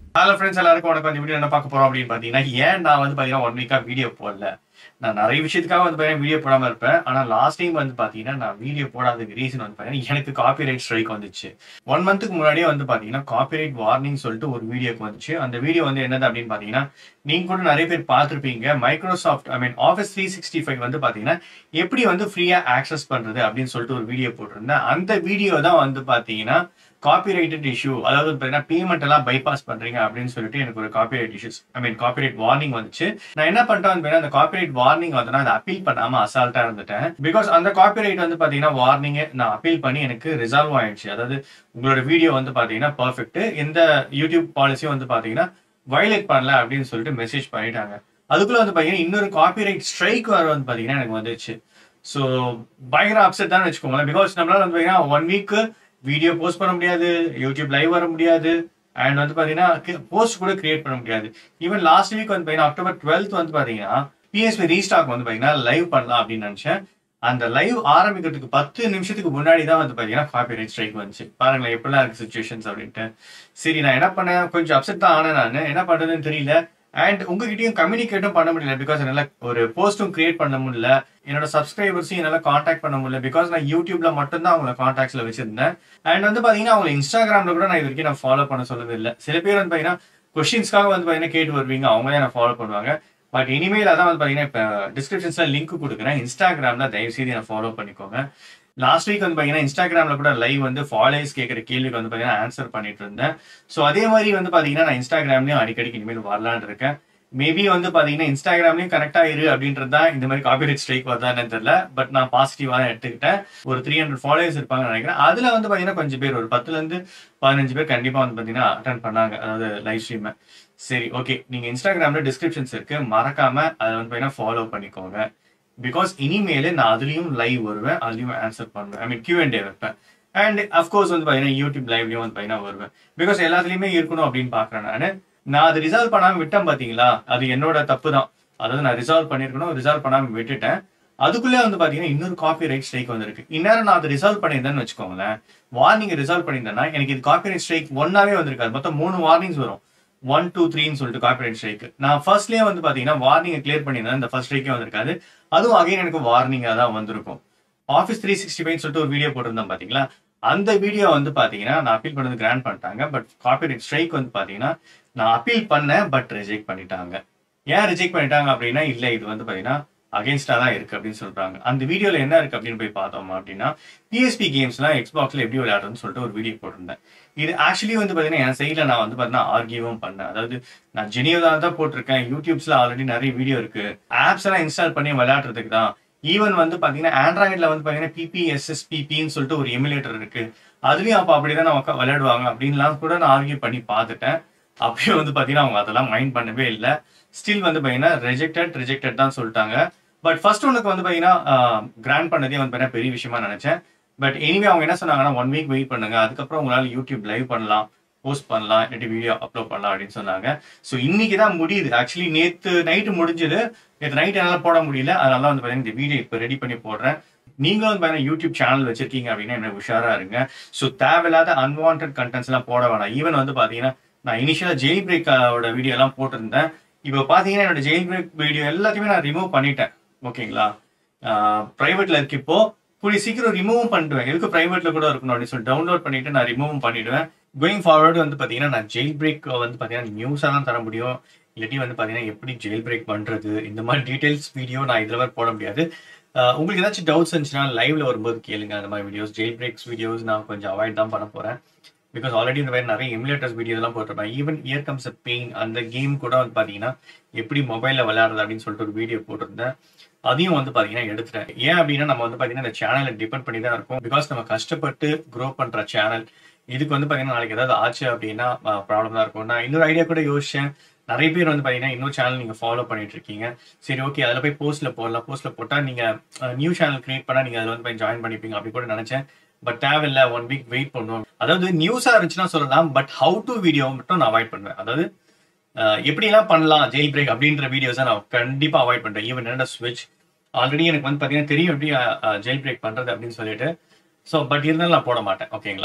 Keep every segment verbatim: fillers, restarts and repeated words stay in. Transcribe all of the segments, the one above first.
Hello friends, எல்லாருக்கும் வணக்கம். இந்த வீடியோ என்ன பார்க்க போறோம் அப்படின்னு பாத்தீங்கன்னா, ஏன் நான் வந்து பாத்தீங்கன்னா ஒன் வீக்கா வீடியோ போடல. நான் நிறைய விஷயத்துக்காக வந்து பாத்தீங்கன்னா வீடியோ போடாம இருப்பேன். ஆனா லாஸ்ட் டைம் வந்து பாத்தீங்கன்னா நான் வீடியோ போடாததுக்கு ரீசன் வந்து பாத்தீங்கன்னா எனக்கு காப்பிரைட் ஸ்ட்ரைக் வந்துச்சு. ஒன் மந்த்துக்கு முன்னாடியே வந்து பாத்தீங்கன்னா காப்பிரைட் வார்னிங் சொல்லிட்டு ஒரு வீடியோக்கு வந்துச்சு. அந்த வீடியோ வந்து என்னது அப்படின்னு பாத்தீங்கன்னா, நீங்க கூட நிறைய பேர் பார்த்திருப்பீங்க. Microsoft I mean Office three sixty five வந்து பாத்தீங்கன்னா எப்படி வந்து ஃப்ரீயா ஆக்சஸ் பண்றது அப்படின்னு சொல்லிட்டு ஒரு வீடியோ போட்டிருந்தேன். அந்த வீடியோ தான் வந்து பாத்தீங்கன்னா காப்பிரைட்டட் இஷ்யூ, அதாவது பாத்தீங்கன்னா பேமெண்ட் எல்லாம் பைபாஸ் பண்றீங்க அப்படின்னு சொல்லிட்டு எனக்கு ஒரு copyright issues I mean copyright warning வந்துச்சு. நான் என்ன பண்ணிட்டேன், அந்த காப்பிரைட் வார்னிங் வந்து அதை அப்பீல் பண்ணாம அசால்ட்டா இருந்துட்டேன். பிகாஸ் அந்த காப்பிரைட் வந்து பாத்தீங்கன்னா வார்னிங் நான் அப்பீல் பண்ணி எனக்கு ரிசால்வ் ஆயிடுச்சு. அதாவது உங்களோட வீடியோ வந்து பாத்தீங்கன்னா பெர்ஃபெக்ட், எந்த யூடியூப் பாலிசியும் வந்து பாத்தீங்கன்னா வயலேட் பண்ணல அப்படின்னு சொல்லிட்டு மெசேஜ் பண்ணிட்டாங்க. அதுக்குள்ள வந்து பாத்தீங்கன்னா இன்னொரு காப்பிரைட் ஸ்ட்ரைக் வர வந்து பாத்தீங்கன்னா எனக்கு வந்துச்சு. ஸோ பயங்கர அப்செட் தான் வச்சுக்கோங்களேன். பிகாஸ் நம்மளால வந்து பாத்தீங்கன்னா ஒன் வீக் வீடியோ போஸ்ட் பண்ண முடியாது, யூடியூப் லைவ் வர முடியாது, அண்ட் வந்து பாத்தீங்கன்னா போஸ்ட் கூட கிரியேட் பண்ண முடியாது. ஈவன் லாஸ்ட் வீக் வந்து பாத்தீங்கன்னா அக்டோபர் டுவெல்த் வந்து பாத்தீங்கன்னா பிஎஸ்பி ரீஸ்டாக் வந்து பாத்தீங்கன்னா லைவ் பண்ணலாம் அப்படின்னு நினைச்சேன். அந்த லைவ் ஆரம்பிக்கிறதுக்கு பத்து நிமிஷத்துக்கு முன்னாடி தான் வந்து பாத்தீங்கன்னா காப்பிரைட் ஸ்ட்ரைக் வந்துச்சு. பாருங்களேன் எப்படிலாம் இருக்கு சுச்சுவேஷன்ஸ் அப்படின்ட்டு. சரி, நான் என்ன பண்ணேன், கொஞ்சம் அப்செட் தான் ஆனேன். நான் என்ன பண்றதுன்னு தெரியல. அண்ட் உங்ககிட்டயும் கம்யூனிகேட்டும் பண்ண முடியல. பிகாஸ் என்னால ஒரு போஸ்டும் கிரியேட் பண்ண முடியல. என்னோட சப்ஸ்கிரைபர்ஸையும் என்னால காண்டாக்ட் பண்ண முடியல. பிகாஸ் நான் யூடியூப்ல மட்டும் தான் அவங்கள காண்டாக்ட்ஸ்ல வச்சிருந்தேன். அண்ட் வந்து பாத்தீங்கன்னா அவங்க இன்ஸ்டாகிராம்ல கூட நான் இது வரைக்கும் நான் ஃபாலோ பண்ண சொல்றது இல்லை. சில பேர் வந்து பாத்தீங்கன்னா கொஸ்டின்ஸ்க்காக வந்து பாத்தீங்கன்னா கேட்டு வருவீங்க, அவங்க தான் நான் ஃபாலோ பண்ணுவாங்க. பட் இனிமேல் அதான் வந்து பாத்தீங்கன்னா இப்ப டிஸ்கிரிப்ஷன்ஸ்ல லிங்க் கொடுக்குறேன். இன்ஸ்டாகிராம்ல தயவு செய்து நான் ஃபாலோ பண்ணிக்கோங்க. லாஸ்ட் வீக் வந்து பாத்தீங்கன்னா இன்ஸ்டாகிராம்ல கூட லைவ் வந்து ஃபாலோவர்ஸ் கேட்கிற கேள்விக்கு வந்து பாத்தீங்கன்னா ஆன்சர் பண்ணிட்டு இருந்தேன். ஸோ அதே மாதிரி வந்து பாத்தீங்கன்னா நான் இன்ஸ்டாகிராம்லயும் அடிக்கடிக்கு இனிமேல் வரலான்னு இருக்கேன். மேபி வந்து பாத்தீங்கன்னா இன்ஸ்டாகிராம்லயும் கரெக்டா இரு அப்படின்றது தான் இந்த மாதிரி காப்பிரைட் ஸ்ட்ரைக் வருதான்னு தெரியல. பட் நான் பாசிட்டிவா தான் எடுத்துக்கிட்டேன். ஒரு த்ரீ ஹண்ட்ரட் ஃபாலோவர்ஸ் இருப்பாங்கன்னு நினைக்கிறேன். அதுல வந்து பாத்தீங்கன்னா கொஞ்சம் பேர், ஒரு பத்துல இருந்து பதினஞ்சு பேர் கண்டிப்பா வந்து பாத்தீங்கன்னா அட்டன் பண்ணாங்க, அதாவது லைவ் ஸ்ட்ரீம். சரி, ஓகே, நீங்க இன்ஸ்டாகிராம்ல டிஸ்கிரிப்ஷன்ஸ் இருக்கு, மறக்காம அதை வந்து பாத்தீங்கன்னா ஃபாலோ பண்ணிக்கோங்க. பிகாஸ் இனிமேல நான் அதுலயும் லைவ் வருவேன், அதுலயும் ஆன்சர் பண்ணுவேன், ஐ மீன் கியூ அண்ட் ஏ வைப்பேன். அண்ட் அஃப்கோர்ஸ் வந்து பாத்தீங்கன்னா யூடியூப் லைவ்லயும் வந்து பாத்தீங்கன்னா வருவேன். பிகாஸ் எல்லாத்துலயுமே இருக்கணும் அப்படின்னு பாக்குறேன். நானு நான் அதை ரிசால்வ் பண்ணாம விட்டேன் பாத்தீங்களா, அது என்னோட தப்பு தான். அதாவது நான் ரிசால்வ் பண்ணிருக்கணும், ரிசால்வ் பண்ணாம விட்டுட்டேன். அதுக்குள்ளே வந்து பாத்தீங்கன்னா இன்னொரு காப்பிரைட் ஸ்ட்ரைக் வந்திருக்கு. இந்நேரம் நான் அதை ரிசால்வ் பண்ணியிருந்தேன்னு வச்சுக்கோங்களேன், வார்னிங் ரிசால்வ் பண்ணியிருந்தேன்னா எனக்கு இது காப்பிரைட் ஸ்ட்ரைக் ஒன்னாவே வந்திருக்காது. மொத்தம் மூணு வார்னிங்ஸ் வரும், ஒன் டூ த்ரீன்னு சொல்லிட்டு காப்பிரைட் ஸ்ட்ரைக். நான் ஃபர்ஸ்ட்லேயே வந்து பாத்தீங்கன்னா வார்னிங் கிளியர் பண்ணியிருந்தேன், இந்த ஃபர்ஸ்ட் ஸ்ட்ரைக்கே வந்திருக்காது. அதுவும் அகைன் எனக்கு வார்னிங்கா தான் வந்திருக்கும். ஆஃபீஸ் த்ரீ சிக்ஸ்டி ஃபைவ் சொல்லிட்டு ஒரு வீடியோ போட்டிருந்தேன் பாத்தீங்களா, அந்த வீடியோ வந்து பாத்தீங்கன்னா நான் அப்பீல் பண்ணது கிராண்ட் பண்ணிட்டாங்க. பட் காப்பிரைட் ஸ்ட்ரைக் வந்து பாத்தீங்கன்னா நான் அப்பீல் பண்ணேன், பட் ரிஜெக்ட் பண்ணிட்டாங்க. ஏன் ரிஜெக்ட் பண்ணிட்டாங்க அப்படின்னா, இல்ல இது வந்து பாத்தீங்கன்னா அகேன்ஸ்டா தான் இருக்கு அப்படின்னு சொல்றாங்க. அந்த வீடியோல என்ன இருக்கு அப்படின்னு போய் பார்த்தோம் அப்படின்னா, பிஎஸ்பி கேம்ஸ்லாம் எக்ஸ்பாக்ஸ்ல எப்படி விளையாடுறதுன்னு சொல்லிட்டு ஒரு வீடியோ போட்டிருந்தேன். இது ஆக்சுவலி வந்து பாத்தீங்கன்னா என் சைட்ல நான் வந்து பாத்தீங்கன்னா ஆர்கியூவும் பண்ணேன். அதாவது நான் ஜெனியூவா தான் போட்டிருக்கேன், யூடியூப்ஸ்ல ஆல்ரெடி நிறைய வீடியோ இருக்கு, ஆப்ஸ் எல்லாம் இன்ஸ்டால் பண்ணி விளையாடுறதுக்கு தான். ஈவன் வந்து பாத்தீங்கன்னா ஆண்ட்ராய்ட்ல வந்து பாத்தீங்கன்னா பிபிஎஸ்எஸ்பிபின்னு சொல்லிட்டு ஒரு எமுலேட்டர் இருக்கு, அதுலயும் அப்ப அப்படிதான் நம்ம விளையாடுவாங்க அப்படின்லாம் கூட நான் ஆர்கியூ பண்ணி பார்த்துட்டேன். அப்பயும் வந்து பாத்தீங்கன்னா அவங்க அதெல்லாம் மைண்ட் பண்ணவே இல்லை. ஸ்டில் வந்து பாத்தீங்கன்னா ரிஜெக்டட் ரிஜெக்டட் தான் சொல்லிட்டாங்க. பட் ஃபர்ஸ்ட் ஒனுக்கு வந்து பாத்தீங்கன்னா கிராண்ட் பண்ணதே வந்து பாத்தீங்கன்னா பெரிய விஷயமா நினைச்சேன். பட் எனிவே அவங்க என்ன சொன்னாங்கன்னா, ஒன் வீக் வெயிட் பண்ணுங்க, அதுக்கப்புறம் உங்களால யூடியூப் லைவ் பண்ணலாம், போஸ்ட் பண்ணலாம், இல்லாட்டி வீடியோ அப்லோட் பண்ணலாம் அப்படின்னு சொன்னாங்க. ஸோ இன்னைக்கு தான் முடியுது. ஆக்சுவலி நேற்று நைட்டு முடிஞ்சது, நேற்று நைட் என்னால் போட முடியல. அதனால வந்து பாத்தீங்கன்னா இந்த வீடியோ இப்போ ரெடி பண்ணி போடுறேன். நீங்களும் வந்து பாத்தீங்கன்னா யூடியூப் சேனல் வச்சிருக்கீங்க அப்படின்னா என்ன உஷாரா இருங்க. ஸோ தேவையில்லாத அன்வான்ட் கண்டென்ட்ஸ் எல்லாம் போட வேணாம். ஈவன் வந்து பாத்தீங்கன்னா நான் இனிஷியலா ஜெயில் பிரேக்கோட வீடியோ எல்லாம் போட்டிருந்தேன். இப்போ பாத்தீங்கன்னா என்னோட ஜெயில் பிரேக் வீடியோ எல்லாத்தையுமே நான் ரிமூவ் பண்ணிட்டேன். ஓகேங்களா, பிரைவேட்ல இருக்கு, இப்போ கூடிய சீக்கிரம் ரிமூவும் பண்ணிடுவேன். எதுக்கு பிரைவேட்ல கூட இருக்கணும் அப்படின்னு சொல்லி டவுன்லோட் பண்ணிட்டு நான் ரிமூவும் பண்ணிடுவேன். கோயிங் ஃபார்வர்டு வந்து பாத்தீங்கன்னா நான் ஜெயில் பிரேக் வந்து பாத்தீங்கன்னா நியூஸா தான் தர முடியும், இல்லாட்டி வந்து பாத்தீங்கன்னா எப்படி ஜெயில் பிரேக் பண்றது இந்த மாதிரி டீடைல்ஸ் வீடியோ நான் இதுல மாதிரி போட முடியாது. உங்களுக்கு ஏதாச்சும் டவுட்ஸ் இருந்துச்சுன்னா லைவ்ல வரும்போது கேளுங்க. அந்த மாதிரி வீடியோஸ், ஜெயில் பிரேக்ஸ் வீடியோஸ் நான் கொஞ்சம் அவாய்ட் தான் பண்ண போறேன். பிகாஸ் ஆல்ரெடி இந்த மாதிரி நிறைய எமுலேட்டர்ஸ் வீடியோ எல்லாம் போட்டிருப்பேன். Even year comes a pain அந்த கேம் கூட வந்து பாத்தீங்கன்னா எப்படி மொபைல்ல விளையாடுறது அப்படின்னு சொல்லிட்டு ஒரு வீடியோ போட்டிருந்தேன். அதையும் வந்து பாத்தீங்கன்னா எடுத்துட்டேன். ஏன் அப்படின்னா நம்ம வந்து பாத்தீங்கன்னா இந்த சேனலை டிபெண்ட் பண்ணி தான் இருக்கும். பிகாஸ் நம்ம கஷ்டப்பட்டு க்ரோ பண்ற சேனல், இதுக்கு வந்து பாத்தீங்கன்னா நாளைக்கு ஏதாவது ஆச்சு அப்படின்னா ப்ராப்ளம் தான் இருக்கும். நான் இன்னொரு ஐடியா கூட யோசிச்சேன். நிறைய பேர் வந்து பாத்தீங்கன்னா இன்னொரு சேனல் நீங்க ஃபாலோ பண்ணிட்டு இருக்கீங்க. சரி, ஓகே, அதுல போய் போஸ்ட்ல போடலாம், போஸ்ட்ல போட்டா நீங்க நியூ சேனல் கிரியேட் பண்ணா நீங்க அதுல வந்து போய் ஜாயின் பண்ணிப்பீங்க அப்படி கூட நினைச்சேன். பட் தேவையில்ல, ஒன் வீக் வெயிட் பண்ணுவோம். அதாவது நியூஸா இருந்துச்சுன்னா சொல்லலாம், பட் ஹவு டு வீடியோ மட்டும் நான் அவாய்ட் பண்ணுவேன். அதாவது எப்படி எல்லாம் பண்ணலாம் ஜெயில் பிரேக் அப்படின்ற வீடியோஸை நான் கண்டிப்பா அவாய்ட் பண்றேன். ஈவன் என்னோட ஸ்விட்ச் ஆல்ரெடி எனக்கு வந்து பாத்தீங்கன்னா தெரியும் எப்படி ஜெயில் பிரேக் பண்றது அப்படின்னு சொல்லிட்டு. ஸோ பட் இருந்தாலும் நான் போட மாட்டேன். ஓகேங்களா,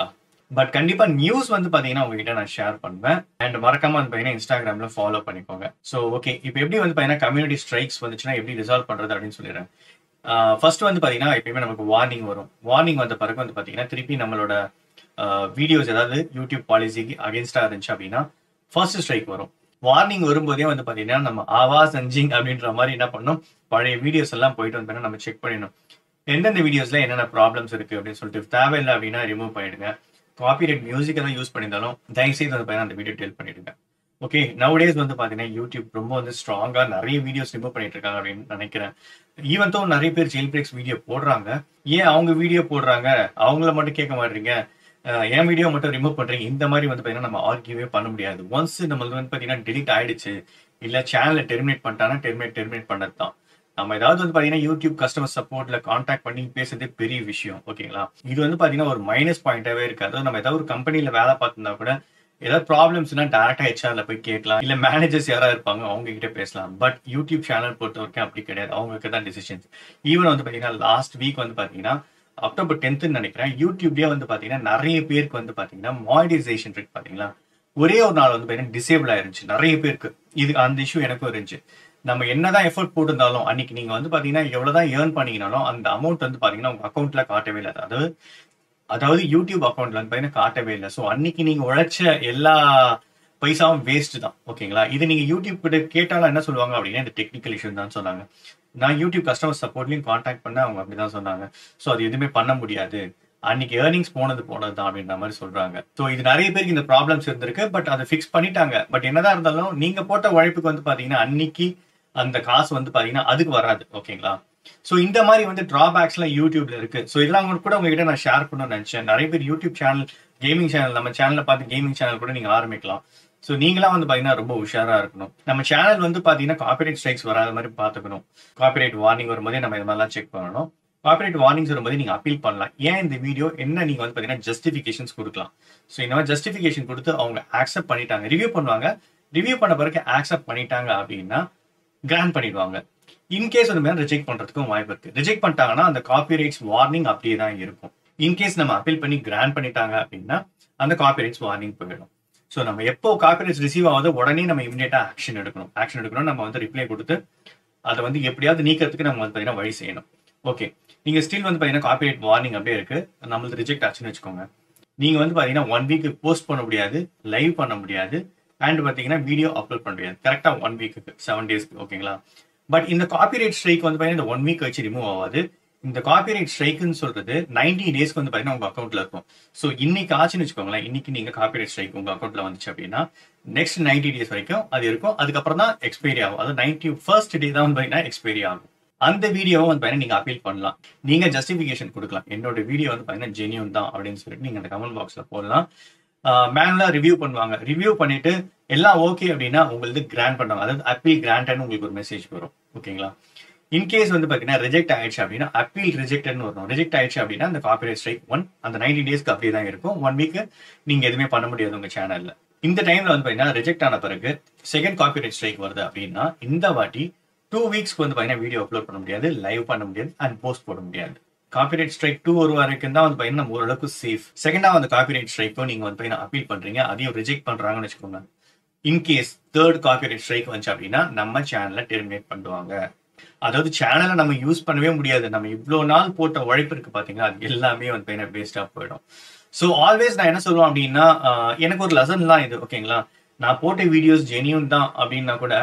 பட் கண்டிப்பா நியூஸ் வந்து பாத்தீங்கன்னா உங்ககிட்ட நான் ஷேர் பண்ணுவேன். அண்ட் மறக்காம வந்து பாத்தீங்கன்னா இன்ஸ்டாகிராம்ல ஃபாலோ பண்ணிக்கோங்க. ஸோ ஓகே, இப்போ எப்படி வந்து பாத்தீங்கன்னா கம்யூனிட்டி ஸ்ட்ரைக்ஸ் வந்துச்சுன்னா எப்படி ரிசால்வ் பண்றது அப்படின்னு சொல்லிடுறேன். ஃபர்ஸ்ட் வந்து பாத்தீங்கன்னா எப்பயுமே நமக்கு வார்னிங் வரும். வார்னிங் வந்த பிறகு வந்து பாத்தீங்கன்னா திருப்பி நம்மளோட வீடியோஸ் ஏதாவது யூடியூப் பாலிசிக்கு அகேன்ஸ்டா இருந்துச்சு அப்படின்னா ஃபர்ஸ்ட் ஸ்ட்ரைக் வரும். வார்னிங் வரும்போதே வந்து பாத்தீங்கன்னா நம்ம ஆவா செஞ்சிங் அப்படின்ற மாதிரி என்ன பண்ணணும், பழைய வீடியோஸ் எல்லாம் போயிட்டு வந்து நம்ம செக் பண்ணிடணும். எந்தெந்த வீடியோஸ்ல என்னென்ன ப்ராப்ளம்ஸ் இருக்கு அப்படின்னு சொல்லிட்டு தேவையில்லை அப்படின்னா ரிமூவ் பண்ணிடுங்க. காப்பிரைட் மியூசிக் எல்லாம் யூஸ் பண்ணியிருந்தாலும் தயவுசெய்து வந்து பாத்தீங்கன்னா அந்த வீடியோ டெலிட் பண்ணிடுங்க. ஓகே, நவடேஸ் வந்து பாத்தீங்கன்னா யூடியூப் ரொம்ப வந்து ஸ்ட்ராங்கா நிறைய வீடியோஸ் ரிமூவ் பண்ணிட்டு இருக்காங்க அப்படின்னு நினைக்கிறேன். ஈவன் தோ நிறைய பேர் ஜெயில் பிரேக்ஸ் வீடியோ போடுறாங்க. ஏன் அவங்க வீடியோ போடுறாங்க, அவங்கள மட்டும் கேட்க மாட்டீங்க, என் வீடியோ மட்டும் ரிமூவ் பண்றீங்க, இந்த மாதிரி வந்து பாத்தீங்கன்னா நம்ம ஆர்கியூவே பண்ண முடியாது. ஒன்ஸ் நம்மளுக்கு வந்து பாத்தீங்கன்னா டெலிட் ஆயிடுச்சு, இல்ல சேனலை டெர்மினேட் பண்ணிட்டாங்கன்னா டெர்மினேட் டெர்மினேட் பண்ணது தான். நம்ம ஏதாவது வந்து பாத்தீங்கன்னா யூடியூப் கஸ்டமர் சப்போர்ட்ல கான்டாக்ட் பண்ணி பேசுறதே பெரிய விஷயம். ஓகேங்களா, இது வந்து பாத்தீங்கன்னா ஒரு மைனஸ் பாயிண்டாவே இருக்காது. நம்ம ஏதாவது ஒரு கம்பெனில வேலை பார்த்திருந்தா கூட ஏதாவது ப்ராப்ளம்ஸ்னா டேரக்டா ஹெச்ஆர்ல போய் கேட்கலாம், இல்ல மேனேஜர்ஸ் யாராவது இருப்பாங்க அவங்க கிட்ட பேசலாம். பட் யூடியூப் சேனல் பொறுத்த வரைக்கும் அப்படி கிடையாது, அவங்களுக்கு தான் டிசிஷன்ஸ். ஈவன் வந்து பாத்தீங்கன்னா லாஸ்ட் வீக் வந்து பாத்தீங்கன்னா அக்டோபர் டென்த்னு நினைக்கிறேன், யூடியூப்லயே வந்து பாத்தீங்கன்னா நிறைய பேருக்கு வந்து பாத்தீங்கன்னா மானிடைசேஷன் இருக்கு பாத்தீங்களா, ஒரே ஒரு நாள் வந்து பாத்தீங்கன்னா டிசேபிள் ஆயிருந்துச்சு நிறைய பேருக்கு. இது அந்த இஷ்யூ எனக்கும் இருந்துச்சு. நம்ம என்னதான் எஃபர்ட் போட்டிருந்தாலும் அன்னைக்கு நீங்க வந்து பாத்தீங்கன்னா எவ்வளவுதான் ஏர்ன் பண்ணீங்கனாலும் அந்த அமௌண்ட் வந்து பாத்தீங்கன்னா உங்க அக்கௌண்ட்ல காட்டவே இல்லை. அதாவது அதாவது யூடியூப் அக்கௌண்ட்ல வந்து பாத்தீங்கன்னா காட்டவே இல்லை. ஸோ அன்னைக்கு நீங்க உழைச்ச எல்லா பைசாவும் வேஸ்ட் தான். ஓகேங்களா, இது நீங்க யூடியூப் கிட்ட கேட்டாலும் என்ன சொல்லுவாங்க அப்படின்னா இந்த டெக்னிக்கல் இஷ்யூ தான் சொன்னாங்க. நான் யூடியூப் கஸ்டமர் சப்போர்ட்லயும் கான்டாக்ட் பண்ண அவங்க அப்படிதான் சொன்னாங்க. ஸோ அது எதுவுமே பண்ண முடியாது, அன்னைக்கு ஏர்னிங்ஸ் போனது போனது தான் அப்படின்ற மாதிரி சொல்றாங்க. ஸோ இது நிறைய பேருக்கு இந்த ப்ராப்ளம்ஸ் இருந்திருக்கு. பட் அதை ஃபிக்ஸ் பண்ணிட்டாங்க. பட் என்னதான் இருந்தாலும் நீங்க போட்ட உழைப்புக்கு வந்து பாத்தீங்கன்னா அன்னைக்கு அந்த காசு வந்து பாத்தீங்கன்னா அதுக்கு வராது. ஓகேங்களா, ஸோ இந்த மாதிரி வந்து டிராபேக்ஸ் எல்லாம் யூடியூப்ல இருக்கு. ஸோ இதெல்லாம் கூட உங்ககிட்ட நான் ஷேர் பண்ணணும்னு நினைச்சேன். நிறைய பேர் யூடியூப் சேனல், கேமிங் சேனல், நம்ம சேனல்ல பார்த்து கேமிங் சேனல் கூட நீங்க ஆரம்பிக்கலாம். ஸோ நீங்களாம் வந்து பாத்தீங்கன்னா ரொம்ப உஷாரா இருக்கணும். நம்ம சேனல் வந்து பாத்தீங்கன்னா காப்பிரைட் ஸ்ட்ரைக்ஸ் வராத மாதிரி பாத்துக்கணும். காப்பிரைட் வார்னிங் வரும்போதே நம்ம இது மாதிரிலாம் செக் பண்ணணும். காப்பிரைட் வார்னிங்ஸ் வரும்போது நீங்க அப்பீல் பண்ணலாம். ஏன் இந்த வீடியோ என்ன நீங்க வந்து பாத்தீங்கன்னா ஜஸ்டிபிகேஷன்ஸ் கொடுக்கலாம். ஸோ இந்த மாதிரி ஜஸ்டிபிகேஷன் கொடுத்து அவங்க ஆக்செப்ட் பண்ணிட்டாங்க, ரிவ்யூ பண்ணுவாங்க. ரிவ்யூ பண்ண பிறகு ஆக்செப்ட் பண்ணிட்டாங்க அப்படின்னா கிராண்ட் பண்ணிடுவாங்க. இன்கேஸ் வந்து ரிஜெக்ட் பண்றதுக்கும் வாய்ப்பு இருக்கு. ரிஜெக்ட் பண்ணிட்டாங்கன்னா அந்த காப்பிரைட்ஸ் வார்னிங் அப்படியே தான் இருக்கும். இன்கேஸ் நம்ம அப்பீல் பண்ணி கிராண்ட் பண்ணிட்டாங்க அப்படின்னா அந்த காப்பிரைட்ஸ் வார்னிங் போயிடும். ஸோ நம்ம எப்போ காப்பிரைட்ஸ் ரிசீவ் ஆகுது உடனே நம்ம இமிடியேட்டா ஆக்ஷன் எடுக்கணும். ஆக்ஷன் எடுக்கணும், நம்ம வந்து ரிப்ளை கொடுத்து அதை வந்து எப்படியாவது நீக்கிறதுக்கு நம்ம வந்து பாத்தீங்கன்னா வழி செய்யணும். ஓகே, நீங்க ஸ்டில் வந்து பாத்தீங்கன்னா காப்பிரைட் வார்னிங் அப்படியே இருக்கு, நம்மளுக்கு ரிஜெக்ட் ஆச்சுன்னு வச்சுக்கோங்க. நீங்க வந்து பாத்தீங்கன்னா ஒன் வீக் போஸ்ட் பண்ண முடியாது, லைவ் பண்ண முடியாது, அண்ட் பாத்தீங்கன்னா வீடியோ அப்லோட் பண்ண முடியாது கரெக்டா ஒன் வீக்கு செவன் டேஸ்க்கு. ஓகேங்களா, பட் இந்த காப்பிரைட் ஸ்ட்ரைக் வந்து பாத்தீங்கன்னா இந்த ஒன் வீக் வச்சு ரிமூவ் ஆகாது. இந்த காப்பிரைட் ஸ்ட்ரைக்னு சொல்றது நைன்டி டேஸ்க்கு வந்து பாத்தீங்கன்னா உங்க அக்கௌண்ட்ல இருக்கும். ஸோ இன்னைக்கு ஆச்சுன்னு வச்சுக்கோங்களேன், இன்னைக்கு நீங்க காப்பிரைட் ஸ்ட்ரைக் உங்க அக்கௌண்ட்ல வந்துச்சு அப்படின்னா நெக்ஸ்ட் நைன்டி டேஸ் வரைக்கும் அது இருக்கும். அதுக்கப்புறம் தான் எக்ஸ்பைரி ஆகும். அது நைன்டி ஃபர்ஸ்ட் டே தான் வந்து பாத்தீங்கன்னா எக்ஸ்பைரி ஆகும். அந்த வீடியோவை வந்து பாத்தீங்கன்னா நீங்க அப்பீல் பண்ணலாம். நீங்க ஜஸ்டிபிகேஷன் கொடுக்கலாம், என்னோட வீடியோ வந்து பாத்தீங்கன்னா ஜெனியூன் தான் அப்படின்னு சொல்லிட்டு நீங்க அந்த கமெண்ட் பாக்ஸ்ல போடலாம். மேனுவலா ரிவ்யூ பண்ணுவாங்க. ரிவ்யூ பண்ணிட்டு எல்லாம் ஓகே அப்படின்னா உங்களுக்கு கிராண்ட் பண்ணுவாங்க. அதாவது அப்பீல் கிராண்டட்னு உங்களுக்கு ஒரு மெசேஜ் வரும். ஓகேங்களா, இன்கேஸ் வந்து பாத்தீங்கன்னா ரிஜெக்ட் ஆயிடுச்சு அப்படின்னா அப்பீல் ரிஜெக்ட்னு வரும். ரிஜெக்ட் ஆயிடுச்சு அப்படின்னா அந்த காப்பிரைட் ஸ்ட்ரைக் ஒன் அந்த நைன்டி டேஸ்க்கு அப்படியே தான் இருக்கும். ஒன் வீக் நீங்க எதுவுமே பண்ண முடியாது உங்க சேனல்ல. இந்த டைம்ல வந்து பாத்தீங்கன்னா ரிஜெக்ட் ஆன பிறகு செகண்ட் காப்பிரைட் ஸ்ட்ரைக் வருது அப்படின்னா இந்த வாட்டி டூ வீக்ஸ்க்கு வந்து பாத்தீங்கன்னா வீடியோ அப்லோட் பண்ண முடியாது, லைவ் பண்ண முடியாது, அண்ட் போஸ்ட் போட முடியாது. காப்பிரைட் ஸ்ட்ரைக் டூ ஒரு வரைக்கும் தான் வந்து பாத்தீங்கன்னா ஓரளவுக்கு சேஃப். செகண்டா வந்து காப்பிரைட் ஸ்ட்ரைக்கும் நீங்க வந்து பாத்தீங்கன்னா அப்பீல் பண்றீங்க, அதையும் ரிஜெக்ட் பண்றாங்கன்னு வச்சுக்கோங்க. இன்கேஸ் தேர்ட் காப்பிரைட் ஸ்ட்ரைக் வந்துச்சு அப்படின்னா நம்ம சேனலை டெர்மினேட் பண்ணுவாங்க. அதாவது சேனலை நம்ம யூஸ் பண்ணவே முடியாது. நம்ம இவ்வளவு நாள் போட்ட உழைப்பு இருக்கு பாத்தீங்கன்னா அது எல்லாமே வந்து பாத்தீங்கன்னா வேஸ்டா போயிடும். ஸோ ஆல்வேஸ் நான் என்ன சொல்லுவேன் அப்படின்னா எனக்கு ஒரு லெசன் தான் இது. ஓகேங்களா, நான் போட்ட வீடியோஸ் ஜெனியூன் தான் அப்படின்னா கூட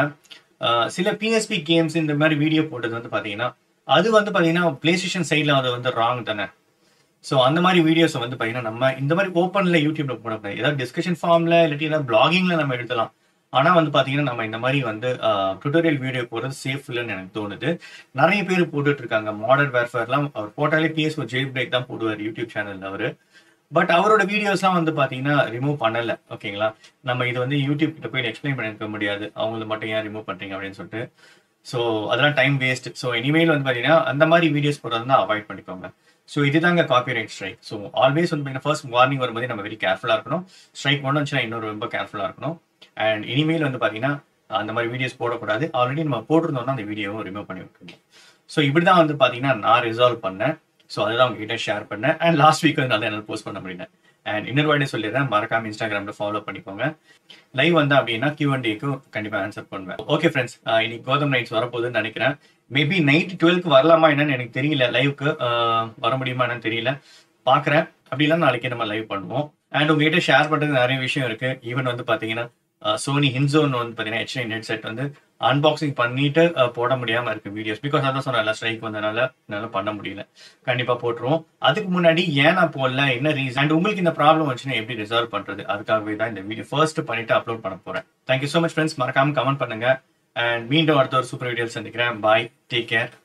சில பிஎஸ்பி கேம்ஸ் இந்த மாதிரி வீடியோ போட்டது வந்து பாத்தீங்கன்னா அது வந்து பாத்தீங்கன்னா பிளே ஸ்டேஷன் சைட்ல அது வந்து ராங் தானே. ஸோ அந்த மாதிரி வீடியோஸ் வந்து பாத்தீங்கன்னா நம்ம இந்த மாதிரி ஓப்பன்ல யூடியூப்ல போடக்கூடாது. ஏதாவது டிஸ்கஷன் ஃபார்ம்ல இல்லாட்டி ஏதாவது பிளாகிங்ல நம்ம எழுதலாம். ஆனா வந்து பாத்தீங்கன்னா நம்ம இந்த மாதிரி வந்து டுட்டோரியல் வீடியோ போடுறது சேஃப் இல்லைன்னு எனக்கு தோணுது. நிறைய பேர் போட்டுட்டு இருக்காங்க. மாடர்ன் வேர்ஃபேர்லாம் அவர் போட்டாலே பிஎஸ் ஒரு ஜெயில் பிரேக் தான் போடுவார் யூடியூப் சேனல்ல அவரு. பட் அவரோட வீடியோஸ்லாம் வந்து பாத்தீங்கன்னா ரிமூவ் பண்ணல. ஓகேங்களா, நம்ம இது வந்து யூடியூப் கிட்ட போய் எக்ஸ்பிளைன் பண்ணிருக்க முடியாது, அவங்களை மட்டும் ஏன் ரிமூவ் பண்றீங்க அப்படின்னு சொல்லிட்டு. ஸோ அதெல்லாம் டைம் வேஸ்ட். ஸோ இனிமேல் வந்து பாத்தீங்கன்னா அந்த மாதிரி வீடியோஸ் போடுறதுனா அவாய்ட் பண்ணிக்கோங்க. ஸோ இதுதாங்க காப்பிரைட் ஸ்ட்ரைக். ஸோ ஆல்வேஸ் வந்து ஃபர்ஸ்ட் வார்னிங் வரும்போது நம்ம வெரி கேர்ஃபுல்லா இருக்கணும். ஸ்ட்ரைக் ஒன்று வந்துச்சுன்னா இன்னொரு ரொம்ப கேர்ஃபுல்லா இருக்கணும். அண்ட் இனிமேல் வந்து பாத்தீங்கன்னா அந்த மாதிரி வீடியோஸ் போடக்கூடாது. ஆல்ரெடி நம்ம போட்டிருந்தோம்னா அந்த வீடியோவும் ரிமூவ் பண்ணி விட்டுருந்தோம். ஸோ இப்படிதான் வந்து பாத்தீங்கன்னா நான் ரிசால்வ் பண்ணேன். ஸோ அதுதான் உங்ககிட்ட ஷேர் பண்ணேன். அண்ட் லாஸ்ட் வீக் வந்து நல்லா என்னால் போஸ்ட் பண்ண முடியல. அண்ட் இன்னொரு வாட்டி சொல்லிடுறேன், மறக்காம இன்ஸ்டாகிராம்ல ஃபாலோ பண்ணிக்கோங்க. லைவ் வந்தா அப்படின்னா கியூ அண்ட் ஏக்கு கண்டிப்பா ஆன்சர் பண்ணுவேன். ஓகே ஃப்ரெண்ட்ஸ், இன்னைக்கு கோதம் நைட்ஸ் வரப்போகுதுன்னு நினைக்கிறேன். மேபி நைட் டுவெல்க்கு வரலாமா என்னன்னு எனக்கு தெரியல, லைவுக்கு வர முடியுமா என்னன்னு தெரியல, பாக்குறேன். அப்படி இல்லைன்னா நாளைக்கே நம்ம லைவ் பண்ணுவோம். அண்ட் உங்ககிட்ட ஷேர் பண்றதுக்கு நிறைய விஷயம் இருக்கு. ஈவன் வந்து பாத்தீங்கன்னா சோனி ஹின்சோன் வந்து பாத்தீங்கன்னா ஹெச் நைன் ஹெட்செட் வந்து அன்பாக்சிங் பண்ணிட்டு போட முடியாம இருக்கு வீடியோஸ். பிகாஸ் அதான் சொன்னேன், ஸ்ட்ரைக் வந்தனால என்னால பண்ண முடியல. கண்டிப்பா போட்டுருவோம். அதுக்கு முன்னாடி ஏன் நான் போடல, என்ன ரீசன், அண்ட் உங்களுக்கு இந்த ப்ராப்ளம் வந்துச்சுன்னா எப்படி ரிசால்வ் பண்றது, அதுக்காகவே தான் இந்த வீடியோ ஃபர்ஸ்ட் பண்ணிட்டு அப்லோட் பண்ண போறேன். Thank you so much friends. மறக்காம கமெண்ட் பண்ணுங்க. அண்ட் மீண்டும் அடுத்த ஒரு சூப்பர் வீடியோ சந்திக்கிறேன். Bye, take care.